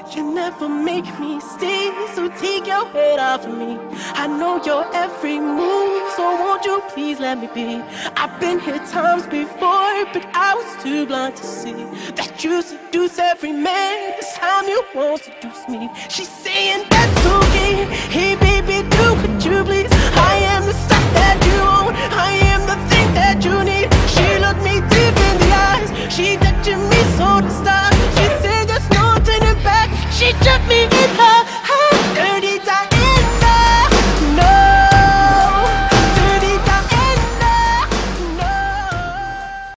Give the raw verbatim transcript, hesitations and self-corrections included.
You never make me stay, so take your head off of me. I know your every move, so won't you please let me be? I've been here times before, but I was too blind to see that you seduce every man. This time you won't seduce me. She's saying that's okay. Hey baby, do could you please? I am the stuff that you own, I am the thing that you need. She looked me deep in the eyes, she touching me so to start. She said there's no turning back, she took me in her